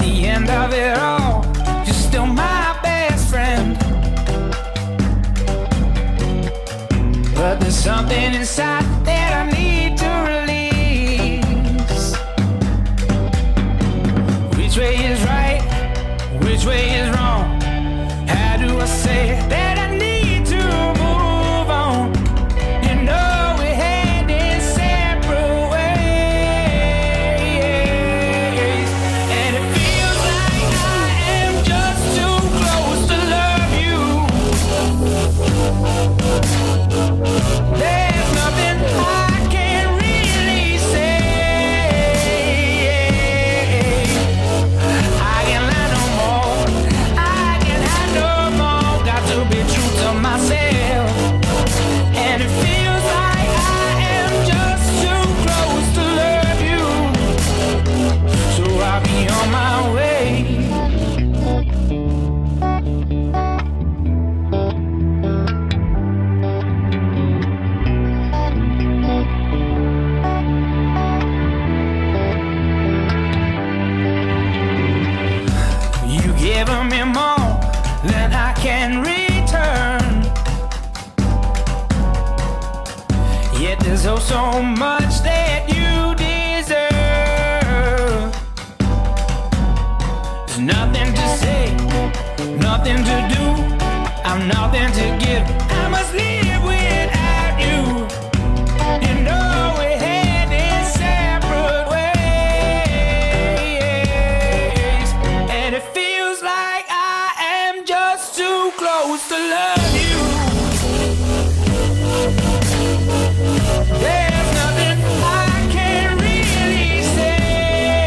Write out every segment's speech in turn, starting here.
the end of it all, you're still my best friend. But there's something inside that I need to release. Which way is right? Which way is wrong? How do I say that I need to move on? You know we're heading separate ways, and it feels like I am just too close to love you. There's nothing I can really say. I can't lie no more. I can't hide no more. Got to be true to myself. And it feels like I am just too close to love you. So I'll be on my way. You've given me more than I can return. Yet there's oh so much that you deserve. There's nothing to say, nothing to do. I'm nothing to give. I must live without you. You know we're heading separate ways, and it feels like I am just too close to love you. There's nothing I can really say.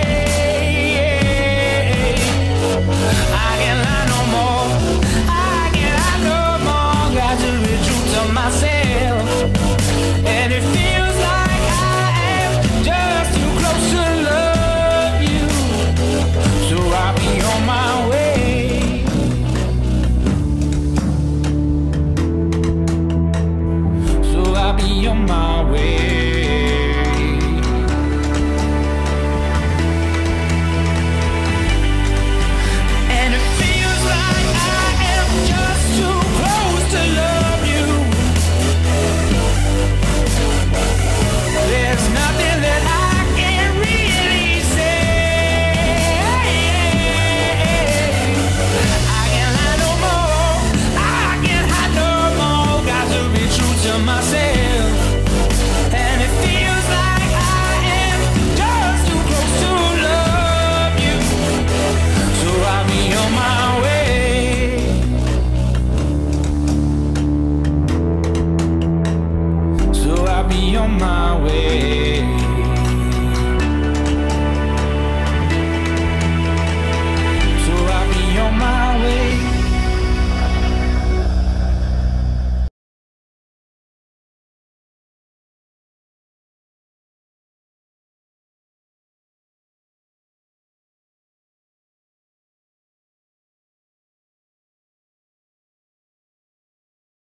I can't lie no more. I can't lie no more. Got to be true to myself. And it feels like I am just too close to love you. So I'll be on my way. So I'll be on my way. And it feels like I am just too close to love you. There's nothing that I can really say. I can't lie no more. I can't hide no more. Got to be true to myself. And it feels like I am just too close to love you. So I'll be on my way. So I'll be on my